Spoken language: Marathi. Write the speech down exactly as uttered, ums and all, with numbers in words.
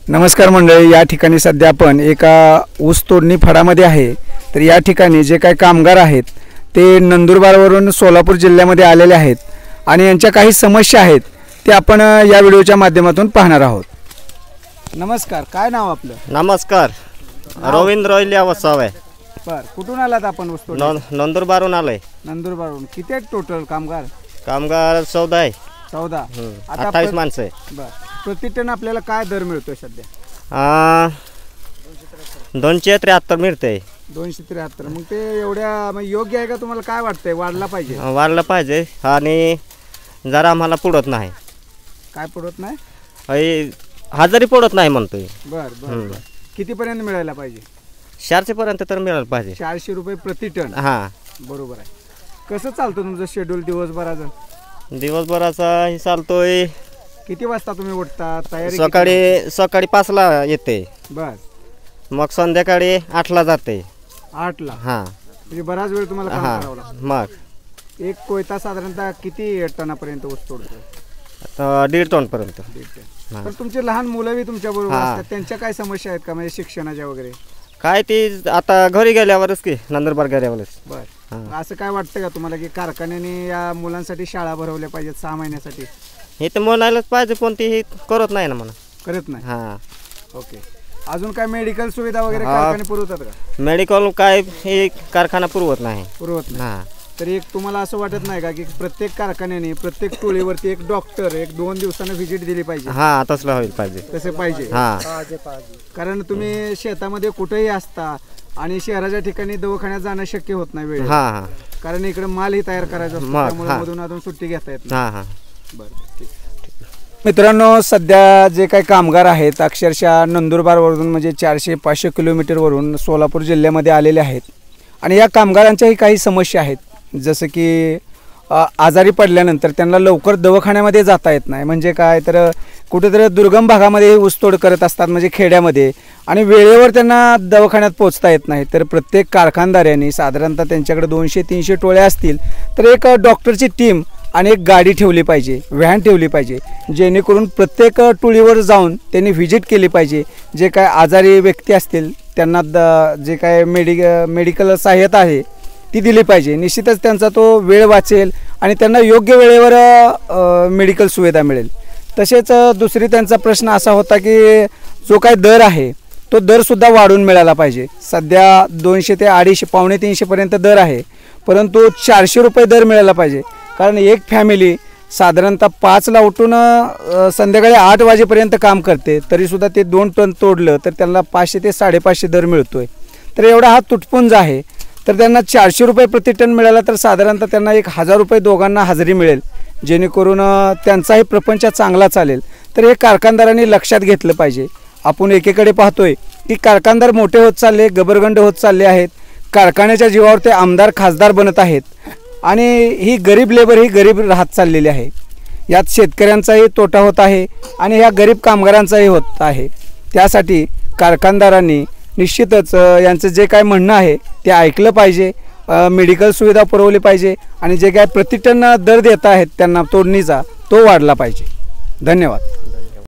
नमस्कार मंडळी, या ठिकाणी सध्या आपण एका ऊस तोडणी फडामध्ये आहे। तर या ठिकाणी जे काही कामगार आहेत ते नंदुरबारवरून सोलापूर जिल्ह्यामध्ये आलेले आहेत आणि यांच्या काही समस्या आहेत ते आपण या व्हिडिओच्या माध्यमातून पाहणार आहोत। नमस्कार, काय नाव आपलं? नमस्कार, रवींद्र वसावे। बर, कुठून आलात आपण ऊस तोड? नंदुरबारहून आलोय। नंदुरबारहून किती आहेत टोटल कामगार? कामगार चौदा आहे। चौदा, आता अठ्ठावीस माणसं आहे। बर, प्रति टन आपल्याला काय दर मिळतोय सध्या? दोनशे त्र्याहत्तर मिळते। दोनशे त्र्याहत्तर, मग ते एवढ्या मग योग्य आहे का? तुम्हाला काय वाटतंय, वाढला पाहिजे? वाढलं पाहिजे आणि जरा आम्हाला पुरत नाही। काय पुरत नाही? अय हजारी पुरत नाही म्हणतोय। बर बर, किती पर्यंत मिळायला पाहिजे? चारशे पर्यंत तर मिळायला पाहिजे। चारशे रुपये प्रति टन? हां, बरोबर आहे। कसं चालतं तुमचं शेड्यूल दिवसभराचं? दिवसभराचा हे चालतोय। किती वाजता तुम्ही उठता? तयारी सकाळी सकाळी पाचला येते। बर, मग संध्याकाळी आठला जाते। आठला? हां, म्हणजे बराच वेळ तुम्हाला काम करावं लागतं। मग एक कोयता साधारणतः किती टनापर्यंत ऊस तोडतो? आता दीड टन पर्यंत। दीड टन। तर तुमचे लहान मुलं बी तुमच्या बरोबर असतात, त्यांच्या काय समस्या आहेत का, म्हणजे शिक्षणाच्या वगैरे? काय ती आता घरी गेल्यावरच की नंदुरबार गेल्यावरच। बर, असं काय वाटतं का तुम्हाला की कारखान्याने या मुलांसाठी शाळा भरवल्या पाहिजेत सहा महिन्यासाठी? हे तर म्हणायलाच पाहिजे, पण ती करत नाही ना म्हणा। करत नाही? हां, ओके। अजून काय मेडिकल सुविधा वगैरे कारखाने पुरवतात का? मेडिकल काय हे कारखाना पुरवत नाही। पुरवत नाही? हां, तर एक तुम्हाला असं वाटत नाही का की प्रत्येक कारखान्याने प्रत्येक टोळीवरती एक डॉक्टर एक दोन दिवसांना व्हिजिट दिली पाहिजे? हां, तसलं होईल पाहिजे। तसे पाहिजे? हां, कारण तुम्ही शेतामध्ये कुठेही असता आणि शहराच्या ठिकाणी दवाखान्यात जाणं शक्य होत नाही वेळ। हां हां, कारण इकडे माल ही तयार करायचा असतो, त्यामुळे मधून अधून सुट्टी घेता येत नाही। हां हां, बरं, ठीक। मित्रांनो, सध्या जे काही कामगार आहेत अक्षरशः नंदुरबारवरून म्हणजे चारशे पाचशे किलोमीटरवरून सोलापूर जिल्ह्यामध्ये आलेले आहेत आणि या कामगारांच्याही काही समस्या आहेत, जसं की आजारी पडल्यानंतर त्यांना लवकर दवाखान्यामध्ये जाता येत नाही। म्हणजे काय तर कुठेतरी दुर्गम भागामध्ये ऊसतोड करत असतात, म्हणजे खेड्यामध्ये, आणि वेळेवर त्यांना दवाखान्यात पोचता येत नाही। तर प्रत्येक कारखानदारांनी साधारणतः त्यांच्याकडे दोनशे तीनशे टोळ्या असतील तर एक डॉक्टरची टीम आणि एक गाडी ठेवली पाहिजे, व्हॅन ठेवली पाहिजे, जेणेकरून प्रत्येक टोळीवर जाऊन त्यांनी व्हिजिट केली पाहिजे। जे काय आजारी व्यक्ती असतील त्यांना द जे काय मेडिक मेडिकल सहाय्यता आहे ती दिली पाहिजे। निश्चितच त्यांचा तो वेळ वाचेल आणि त्यांना योग्य वेळेवर मेडिकल सुविधा मिळेल। तसेच दुसरी त्यांचा प्रश्न असा होता की जो काय दर आहे तो दरसुद्धा वाढून मिळाला पाहिजे। सध्या दोनशे ते अडीचशे पावणे तीनशेपर्यंत दर आहे, परंतु चारशे रुपये दर मिळाला पाहिजे। कारण एक फॅमिली साधारणतः पाचला उठून संध्याकाळी आठ वाजेपर्यंत काम करते, तरीसुद्धा ते दोन टन तोडलं तर त्यांना पाचशे ते साडेपाचशे दर मिळतो आहे। तर एवढा हा तुटपुंज आहे, तर त्यांना चारशे रुपये प्रति टन मिळाला तर साधारणतः त्यांना एक हजार रुपये दोघांना हजेरी मिळेल, जेणेकरून त्यांचाही प्रपंच चांगला चालेल। तर हे कारखानदारांनी लक्षात घेतलं पाहिजे। आपण एकीकडे पाहतोय की कारखानदार मोठे होत चालले, गबरगंड होत चालले आहेत, कारखान्याच्या जीवावर ते आमदार खासदार बनत आहेत आणि ही गरीब लेबर ही गरीब राहत चाललेली आहे। यात शेतकऱ्यांचाही तोटा होत आहे आणि ह्या गरीब कामगारांचाही होत आहे। त्यासाठी कारखानदारांनी निश्चितच यांचं जे काय म्हणणं आहे ते ऐकलं पाहिजे, मेडिकल सुविधा पुरवली पाहिजे आणि जे काय प्रतिटन दर देत आहेत त्यांना तोडणीचा तो वाढला पाहिजे। धन्यवाद।